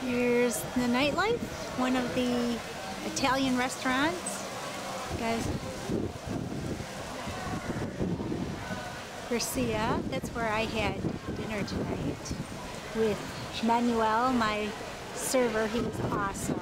Here's the nightlife, one of the Italian restaurants. Guys, Garcia, that's where I had dinner tonight with Manuel, my server. He was awesome.